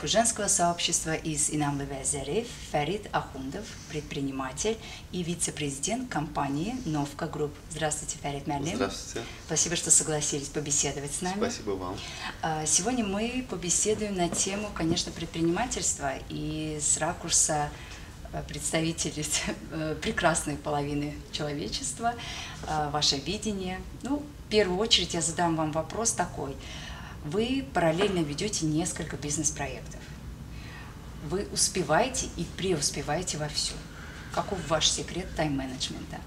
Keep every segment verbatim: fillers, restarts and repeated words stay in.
поддержку женского сообщества из Инамлы Зариф Фарид Ахундов, предприниматель и вице-президент компании Новка Групп. Здравствуйте, Фарид Мерлин. Здравствуйте. Спасибо, что согласились побеседовать с нами. Спасибо вам. Сегодня мы побеседуем на тему, конечно, предпринимательства и с ракурса представителей прекрасной половины человечества, ваше видение. Ну, в первую очередь я задам вам вопрос такой. Вы параллельно ведете несколько бизнес-проектов. Вы успеваете и преуспеваете во всем. Каков ваш секрет тайм-менеджмента?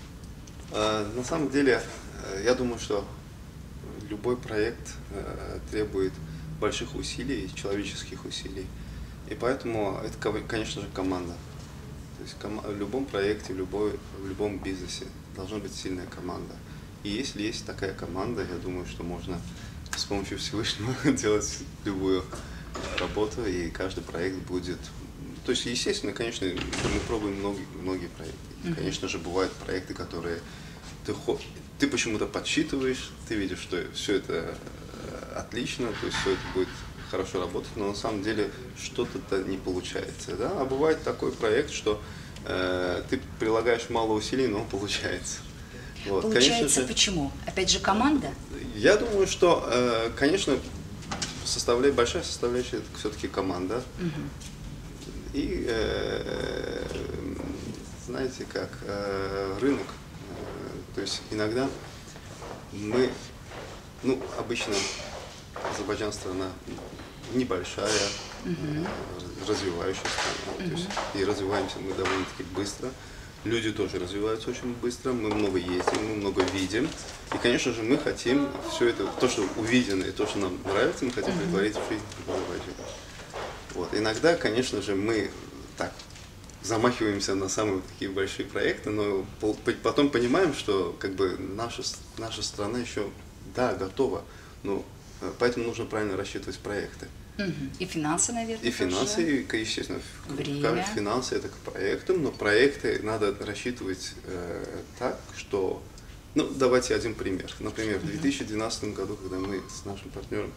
На самом деле, я думаю, что любой проект требует больших усилий, человеческих усилий. И поэтому это, конечно же, команда. То есть в любом проекте, в, любой, в любом бизнесе должна быть сильная команда. И если есть такая команда, я думаю, что можно с помощью Всевышнего делать любую работу, и каждый проект будет... То есть, естественно, конечно, мы пробуем многие, многие проекты. Mm-hmm. Конечно же, бывают проекты, которые ты, ты почему-то подсчитываешь, ты видишь, что все это отлично, то есть все это будет хорошо работать, но на самом деле что-то не получается. Да? А бывает такой проект, что э, ты прилагаешь мало усилий, но он получается. Вот. Получается, же, почему? Опять же, команда? Я думаю, что, э, конечно, составляет, большая составляющая это все-таки команда. Угу. И, э, знаете, как э, рынок. Э, то есть иногда мы, ну, обычно Азербайджан страна небольшая, uh-huh. развивающаяся страна, uh-huh. то есть, и развиваемся мы довольно-таки быстро. Люди тоже развиваются очень быстро, мы много ездим, мы много видим. И, конечно же, мы хотим все это, то, что увидено и то, что нам нравится, мы хотим uh-huh. притворить в жизнь в Азербайджане. Вот. Иногда, конечно же, мы так замахиваемся на самые такие большие проекты, но потом понимаем, что как бы наша, наша страна еще, да, готова, но поэтому нужно правильно рассчитывать проекты. И финансы, наверное, И финансы, тоже. И, естественно, Время. Финансы это к проектам, но проекты надо рассчитывать э, так, что... Ну, давайте один пример. Например, в две тысячи двенадцатом году, когда мы с нашим партнером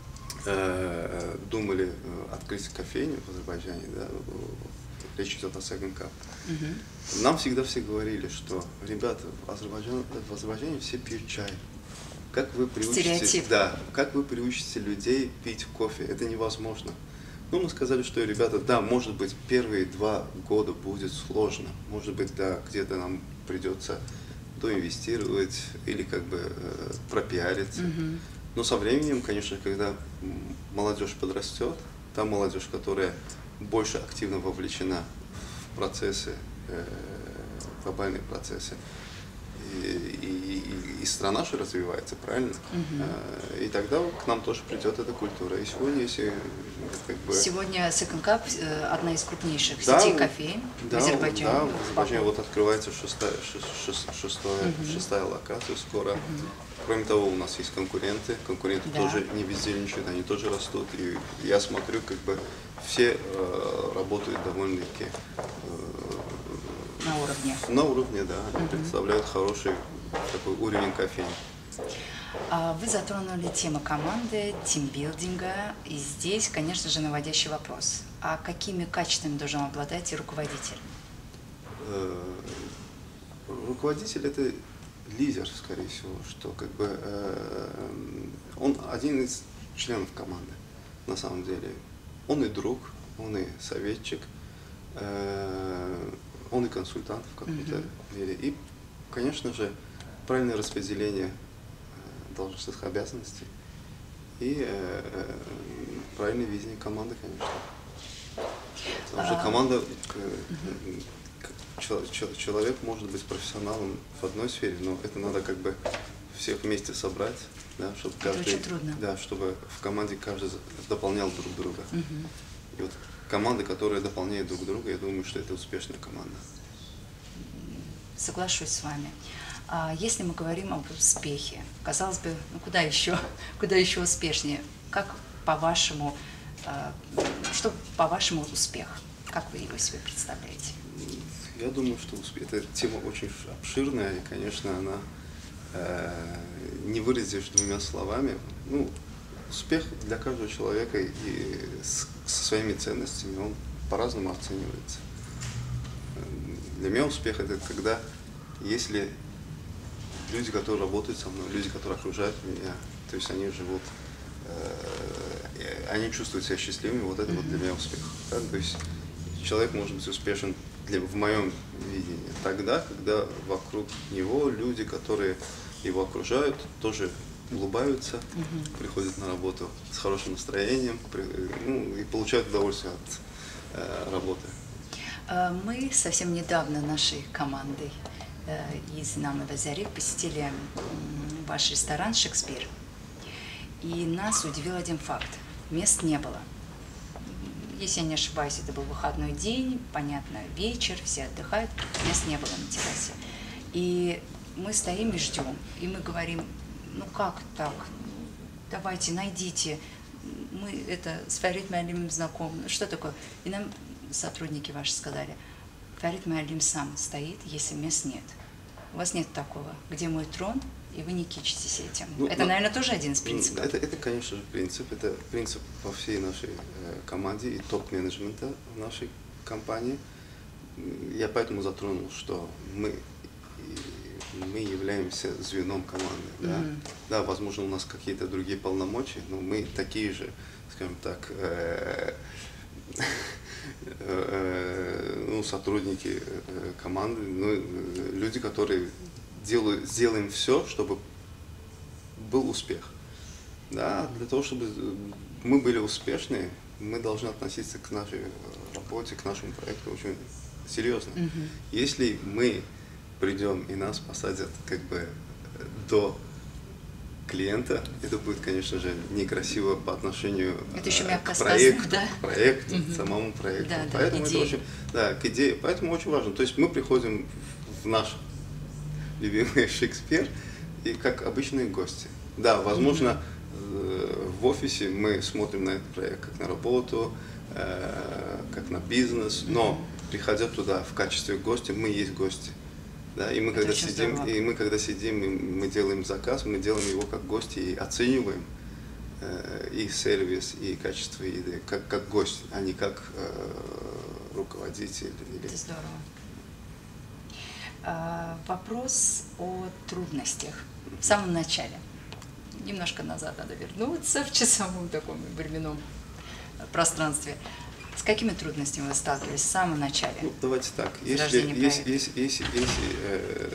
э, думали открыть кофейню в Азербайджане, да, речь идет о Second Cup, uh-huh. нам всегда все говорили, что, ребята, в Азербайджане, в Азербайджане все пьют чай. Как вы приучите, да, как вы приучите людей пить кофе? Это невозможно. Ну, мы сказали, что, ребята, да, может быть, первые два года будет сложно. Может быть, да, где-то нам придется доинвестировать или как бы э, пропиариться. Mm-hmm. Но со временем, конечно, когда молодежь подрастет, та молодежь, которая больше активно вовлечена в процессы, э, глобальные процессы, И, и, и страна же развивается, правильно? Uh-huh. И тогда к нам тоже придет эта культура. И сегодня, если как бы... Сегодня Second Cup одна из крупнейших да, сетей кофеин да, в Азербайджане. Да, в Азербайджане вот открывается шестая, шестая, шестая, uh-huh. шестая локация скоро. Uh-huh. Кроме того, у нас есть конкуренты. Конкуренты да. тоже не бездельничают, они тоже растут. И я смотрю, как бы все э, работают довольно-таки... Э, На уровне. На уровне, да. Они uh-huh. представляют хороший такой уровень кофейни. Вы затронули тему команды, тимбилдинга. И здесь, конечно же, наводящий вопрос. А какими качествами должен обладать и руководитель? Руководитель – это лидер, скорее всего, что как бы он один из членов команды, на самом деле. Он и друг, он и советчик. Он и консультант в каком-то uh-huh. мере. И, конечно же, правильное распределение э, должностных обязанностей и э, э, правильное видение команды, конечно. Потому что команда, э, uh-huh. человек может быть профессионалом в одной сфере, но это надо как бы всех вместе собрать, да, чтобы каждый, да, чтобы в команде каждый дополнял друг друга. Uh-huh. И вот команды, которые дополняют друг друга, я думаю, что это успешная команда. Соглашусь с вами. Если мы говорим об успехе, казалось бы, ну куда еще, куда еще успешнее? Как по-вашему, что по-вашему успех? Как вы его себе представляете? Я думаю, что успех. Эта тема очень обширная, и, конечно, она э, не выразишь двумя словами. Ну, успех для каждого человека и с, со своими ценностями, он по-разному оценивается. Для меня успех – это когда, если люди, которые работают со мной, люди, которые окружают меня, то есть они живут, э, они чувствуют себя счастливыми, вот это mm-hmm. вот для меня успех. Да? То есть человек может быть успешен для, в моем видении тогда, когда вокруг него люди, которые его окружают, тоже улыбаются, mm-hmm. приходят на работу с хорошим настроением, при, ну, и получают удовольствие от э, работы. Мы совсем недавно нашей командой из Намовой Зари посетили ваш ресторан «Шекспир». И нас удивил один факт. Мест не было. Если я не ошибаюсь, это был выходной день, понятно, вечер, все отдыхают, мест не было на террасе. И мы стоим и ждем, и мы говорим, ну как так, давайте, найдите, мы это с Фарид Муаллимом знакомы, что такое? И нам сотрудники ваши сказали, Фарид Муаллим сам стоит, если мест нет. У вас нет такого, где мой трон, и вы не кичитесь этим. Ну, это, но, наверное, тоже один из принципов. Это, это, конечно же, принцип. Это принцип во всей нашей э, команде и топ-менеджмента в нашей компании. Я поэтому затронул, что мы, мы являемся звеном команды. Да? Mm-hmm. Да, возможно, у нас какие-то другие полномочия, но мы такие же, скажем так, э, ну, сотрудники команды, ну, люди, которые делают, сделаем все, чтобы был успех. Да, для того, чтобы мы были успешны, мы должны относиться к нашей работе, к нашему проекту очень серьезно. Mm-hmm. Если мы придем и нас посадят как бы до клиента, это будет, конечно же, некрасиво по отношению это еще мягко к проекту, сказано, да? к проекту, угу. самому проекту. Да, Поэтому да, это очень, да, к идее. Поэтому очень важно. То есть мы приходим в наш любимый Шекспир и как обычные гости. Да, возможно, угу. в офисе мы смотрим на этот проект как на работу, как на бизнес, но угу. приходя туда в качестве гостя, мы есть гости. Да, и мы когда сидим, здорово. и мы когда сидим, и мы делаем заказ, мы делаем его как гости и оцениваем э, и сервис, и качество еды, как, как гость, а не как э, руководитель. Это здорово. А, вопрос о трудностях. В самом начале. Немножко назад надо вернуться в часовом таком временном пространстве. С какими трудностями вы сталкивались в самом начале? Ну, давайте так. Если, если, если, если, если, э,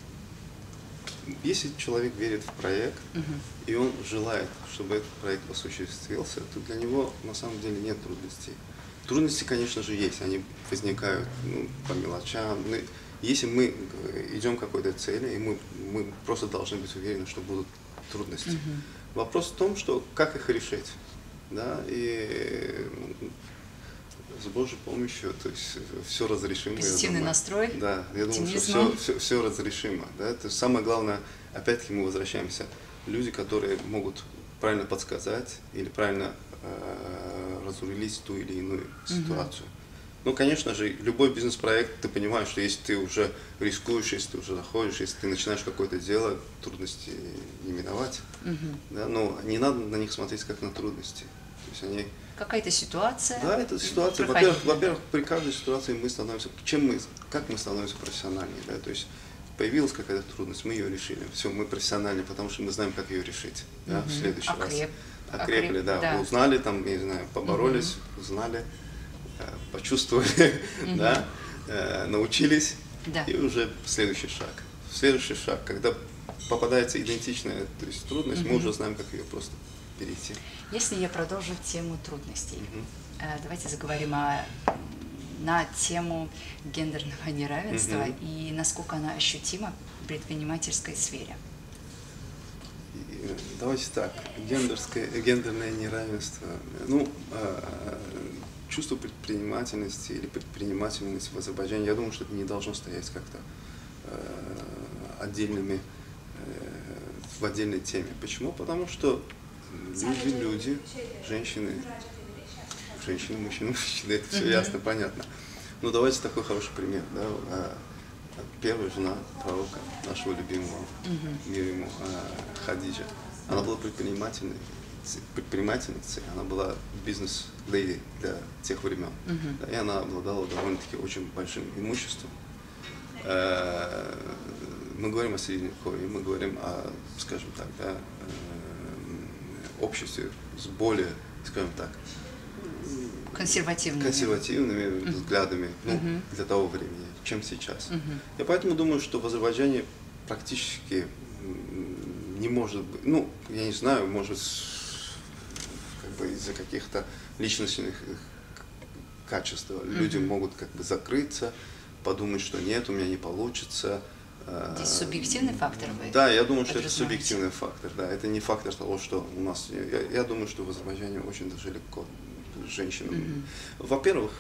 если человек верит в проект, угу. и он желает, чтобы этот проект осуществился, то для него на самом деле нет трудностей. Трудности, конечно же, есть. Они возникают ну, по мелочам. Но если мы идем к какой-то цели, и мы, мы просто должны быть уверены, что будут трудности. Угу. Вопрос в том, что как их решить. Да? И с Божьей помощью, то есть все разрешимо. Позитивный настрой. Да, я думаю, что все, все, все разрешимо. Да? То есть самое главное, опять-таки мы возвращаемся, люди, которые могут правильно подсказать или правильно э, разрулить ту или иную ситуацию. Угу. Ну, конечно же, любой бизнес-проект, ты понимаешь, что если ты уже рискуешь, если ты уже заходишь, если ты начинаешь какое-то дело, трудности не миновать. Угу. Да? Но не надо на них смотреть как на трудности. То есть они... Какая-то ситуация. Да, это ситуация. Во-первых, во-первых, при каждой ситуации мы становимся, чем мы, как мы становимся профессиональнее, да, то есть появилась какая-то трудность, мы ее решили, все, мы профессиональны, потому что мы знаем, как ее решить, да, mm-hmm. в следующий Окреп. раз. Окрепли, Окреп, да, да, узнали, там, не знаю, поборолись, mm-hmm. узнали, почувствовали, mm-hmm. да, научились, да. И уже следующий шаг. Следующий шаг, когда попадается идентичная, то есть трудность, mm-hmm. мы уже знаем, как ее просто перейти. Если я продолжу тему трудностей, mm-hmm. давайте заговорим о, на тему гендерного неравенства mm-hmm. и насколько она ощутима в предпринимательской сфере. Давайте так, гендерское, гендерное неравенство, ну, чувство предпринимательности или предпринимательность в Азербайджане, я думаю, что это не должно стоять как-то отдельными, в отдельной теме. Почему? Потому что люди, люди, женщины, женщины, мужчины, мужчины, это все ясно, понятно. Ну, давайте такой хороший пример. Да? Первая жена пророка, нашего любимого, мир ему, Хадиджа, она была предпринимательной, предпринимательницей, она была бизнес-леди для тех времен. Uh-huh. Да, и она обладала довольно-таки очень большим имуществом. Мы говорим о Средневековье, мы говорим о, скажем так, да, обществе с более, скажем так, консервативными, консервативными uh-huh. взглядами, ну, uh-huh. для того времени, чем сейчас. Uh-huh. Я поэтому думаю, что в Азербайджане практически не может быть, ну, я не знаю, может, как бы из-за каких-то личностных качеств uh-huh. люди могут как бы закрыться, подумать, что нет, у меня не получится. Здесь субъективный фактор вы? Да, я думаю, что это субъективный фактор, да, это не фактор того, что у нас, я, я думаю, что в Азербайджане очень даже легко женщинам. Mm-hmm. Во-первых,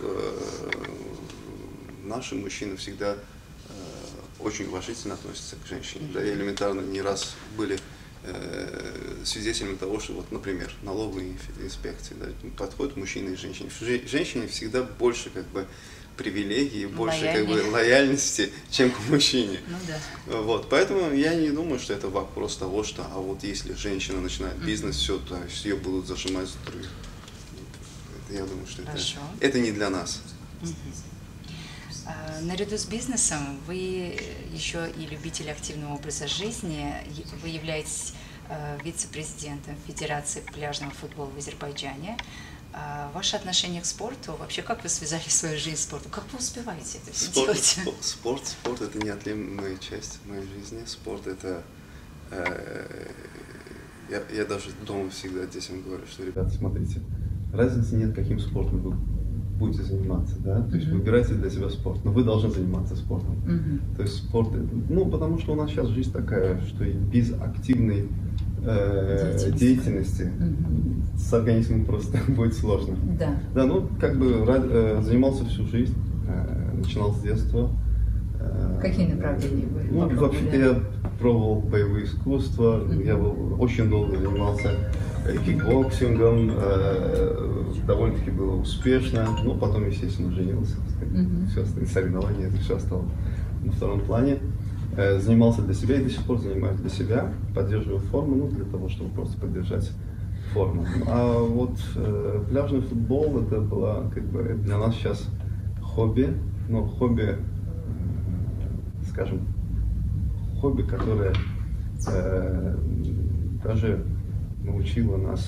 наши мужчины всегда очень уважительно относятся к женщине, mm-hmm. да, и элементарно не раз были свидетелями того, что, вот, например, налоговые инспекции, да, подходят мужчины и женщины. Женщине всегда больше как бы привилегий, больше как бы лояльности, чем к мужчине. Ну, да. Вот, поэтому я не думаю, что это вопрос того, что, а вот если женщина начинает бизнес, mm-hmm. все, то есть ее будут зажимать за трубы. Я думаю, что это, это не для нас. Mm-hmm. а, наряду с бизнесом вы еще и любитель активного образа жизни. Вы являетесь а, вице-президентом Федерации пляжного футбола в Азербайджане. А ваше отношение к спорту, вообще как вы связали свою жизнь с спортом? Как вы успеваете это все спорт, делать? Спорт, спорт, спорт это неотъемлемая часть моей жизни. Спорт это... Э, я, я даже дома всегда детям говорю, что, ребята, смотрите, разницы нет, каким спортом вы будете заниматься, да? То есть mm-hmm. выбирайте для себя спорт, но вы должны заниматься спортом. Mm-hmm. То есть спорт, ну, потому что у нас сейчас жизнь такая, что и без активной Деятельности, деятельности mm-hmm. с организмом просто будет сложно. Да. Да, ну как бы занимался всю жизнь, начинал с детства. Какие направления вы? Ну, вообще-то я пробовал боевые искусства, mm-hmm. я был, очень долго занимался кикбоксингом, довольно-таки было успешно, ну потом, естественно, женился, mm-hmm. все остальные соревнования, это все осталось на втором плане. Занимался для себя и до сих пор занимаюсь для себя, поддерживаю форму, ну, для того, чтобы просто поддержать форму. А вот э, пляжный футбол, это было как бы для нас сейчас хобби, но хобби, э, скажем, хобби, которое э, даже научило нас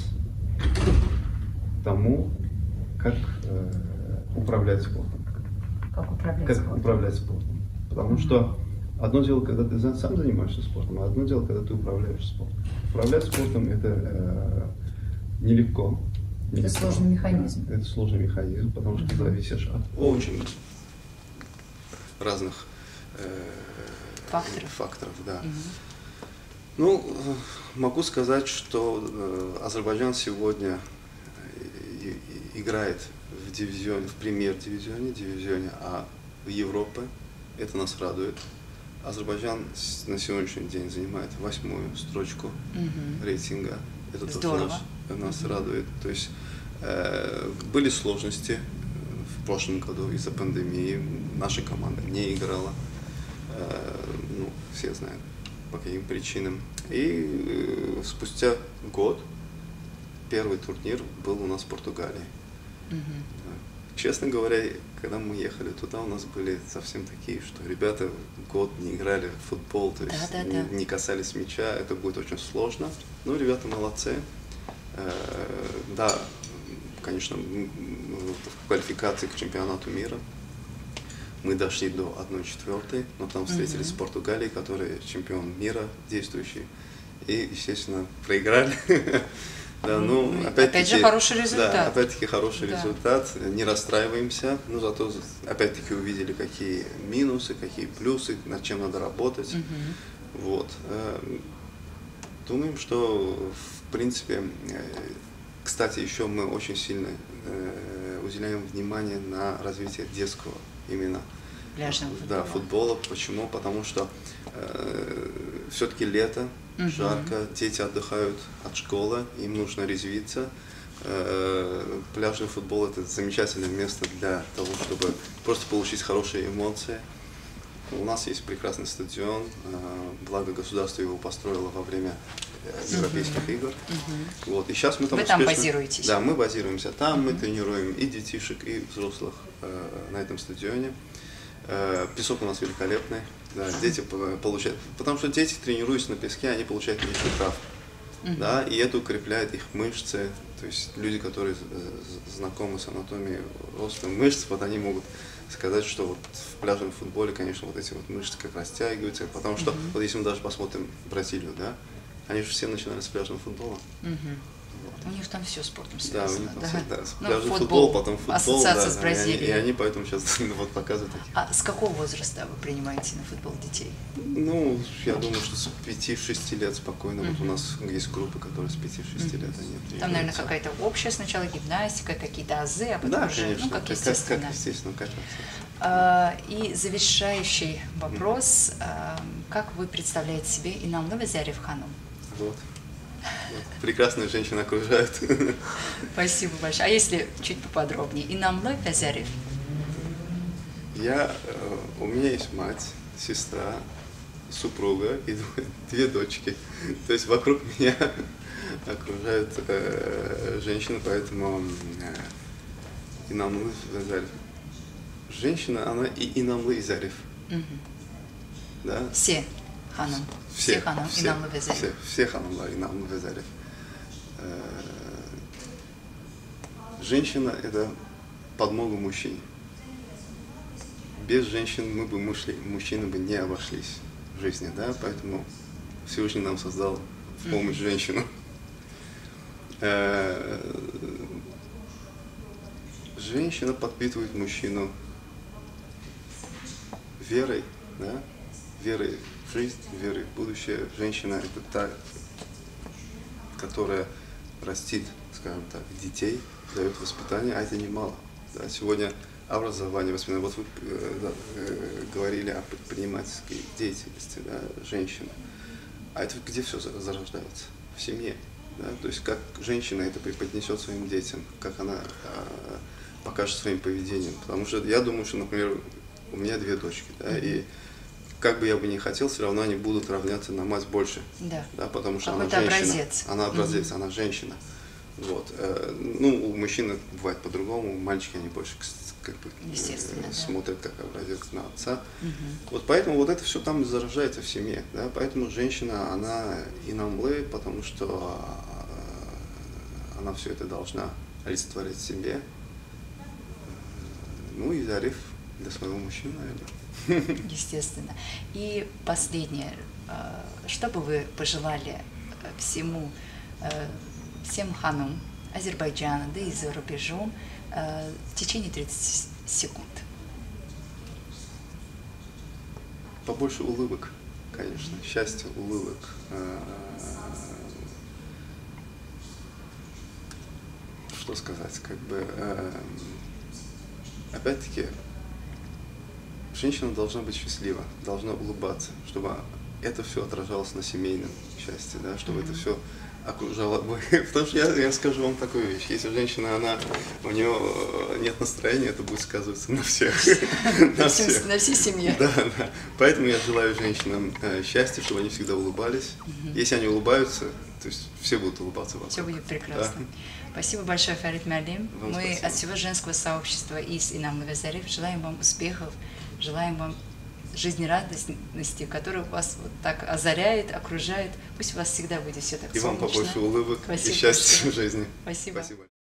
тому, как э, управлять спортом. Как управлять как спортом? управлять спортом. Потому mm-hmm. что одно дело, когда ты сам занимаешься спортом, а одно дело, когда ты управляешь спортом. Управлять спортом это э, нелегко. Это нелегко. Сложный механизм. Это сложный механизм, потому что ты зависишь от очень разных э, факторов. факторов, да. Угу. Ну, могу сказать, что э, Азербайджан сегодня и, и, играет в дивизионе, в премьер-дивизионе, дивизионе А в Европе. Это нас радует. Азербайджан на сегодняшний день занимает восьмую строчку mm-hmm. рейтинга. Это Здорово. тоже нас, нас mm-hmm. радует. То есть э, были сложности в прошлом году из-за пандемии. Наша команда не играла. Э, ну, все знают, по каким причинам. И э, спустя год первый турнир был у нас в Португалии. Mm-hmm. Честно говоря, когда мы ехали туда, у нас были совсем такие, что ребята год не играли в футбол, то есть да, да, не, да. не касались мяча, это будет очень сложно. Ну, ребята молодцы. Э, да, конечно, в квалификации к чемпионату мира мы дошли до одной четвертой, но там встретились mm-hmm. с Португалией, которая чемпион мира действующий, и, естественно, проиграли. Да, ну, опять, опять же хороший результат. Да, опять-таки хороший да. результат, не расстраиваемся, но зато опять-таки увидели, какие минусы, какие плюсы, над чем надо работать. Угу. Вот. Думаем, что в принципе, кстати, еще мы очень сильно уделяем внимание на развитие детского именно пляжного футбола. Да, футбола. Почему? Потому что э, все-таки лето, угу. жарко, дети отдыхают от школы, им нужно резвиться. Э, пляжный футбол – это замечательное место для того, чтобы просто получить хорошие эмоции. У нас есть прекрасный стадион, э, благо государство его построило во время европейских игр. Мгм. Вот, и сейчас мы там Вы там успешно- базируетесь? Да, мы базируемся там, мы Мгм. тренируем и детишек, и взрослых э, на этом стадионе. Э, песок у нас великолепный, да, дети по- получают, потому что дети, тренируясь на песке, они получают меньше травм, Мгм. да, и это укрепляет их мышцы, то есть люди, которые э, з- знакомы с анатомией роста мышц, вот они могут сказать, что вот в пляжном футболе, конечно, вот эти вот мышцы как растягиваются, потому что, Мгм. вот если мы даже посмотрим Бразилию, да, они же все начинали с пляжного футбола. Мгм. У них там все спортом Да, у связано. них там да? всё, да, с Ну, пляжный футбол, футбол, потом футбол, ассоциация да, с да, и они- Бразилией. И, они поэтому сейчас вот показывают такие. А с какого возраста вы принимаете на футбол детей? Ну, я думаю, что с пяти-шести лет спокойно. Вот у Мгм. нас есть группы, которые с пяти-шести лет они Там, наверное, тренируются. какая-то общая сначала гимнастика, какие-то азы, а потом Да, уже, конечно, ну, как как, естественно. как естественно, как естественно. А, И завершающий вопрос. А, Как вы представляете себе Инамлы Зарев Ханум? Вот. Вот. Прекрасные женщины окружают. Спасибо большое. А если чуть поподробнее? Инамлы Зарев. Я, э, у меня есть мать, сестра, супруга и дв- две дочки. То есть вокруг меня окружают э, женщины, поэтому э, Инамлы Зарев. Женщина, она и Инамлы Зарев. Мгм. Да? Все Ханум. Все Ханум Инамлы Зарев. все, все ханумлар Инамлы Зарев. Э, Женщина – это подмога мужчине. Без женщин мы бы мужли, мужчины бы не обошлись в жизни, да, поэтому Всевышний нам создал в помощь женщину. Э, Женщина подпитывает мужчину верой, да, верой в жизнь, верой в будущее. Женщина – это та, которая растит, скажем так, детей, дает воспитание, а это немало. Да. Сегодня образование, воспитание. Вот вы э, да, э, говорили о предпринимательской деятельности, да, женщины. А это где все зарождается? В семье. Да? То есть как женщина это преподнесет своим детям, как она э, покажет своим поведением. Потому что я думаю, что, например, у меня две дочки, да, и как бы я бы ни хотел, все равно они будут равняться на мать больше. Да. Да, потому что она Какой-то женщина. образец. Она образец, Мгм. она женщина. Вот. э, Ну, у мужчин бывает по-другому, мальчики они больше как бы э, Естественно, да. смотрят как образец на отца. Мгм. Вот поэтому вот это все там заражается в семье, да, поэтому женщина, она инамлы, потому что э, она все это должна олицетворять в себе. Э, Ну и зариф для своего мужчины, наверное. Естественно. И последнее. э, Что бы вы пожелали э, всему, э, всем ханум Азербайджана, да и за рубежом э, в течение тридцати секунд? Побольше улыбок, конечно, счастья, улыбок. Э, Что сказать, как бы, э, опять-таки, женщина должна быть счастлива, должна улыбаться, чтобы это все отражалось на семейном счастье, да, чтобы это все окружало бы. Потому что я, я скажу вам такую вещь, если женщина, она, у нее нет настроения, это будет сказываться на всех. На всем- на всей семье. Да, да. Поэтому я желаю женщинам э, счастья, чтобы они всегда улыбались. Если они улыбаются, то есть все будут улыбаться вокруг. Все будет прекрасно. Спасибо большое, Фарид Мялим. Вам Мы спасибо. от всего женского сообщества из Инамлы Зарев желаем вам успехов, желаем вам жизнерадостности, которая вас вот так озаряет, окружает. Пусть у вас всегда будет все так И вам солнечно. побольше улыбок и Спасибо счастья в большое. жизни. Спасибо. Спасибо.